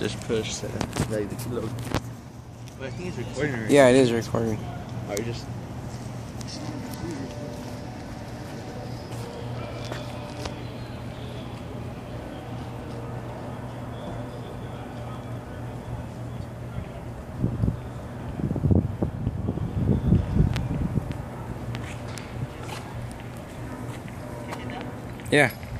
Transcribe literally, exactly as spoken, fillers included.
Just push that. Like the little. But I think it's recording already. Yeah, it is recording. Are you just. Yeah.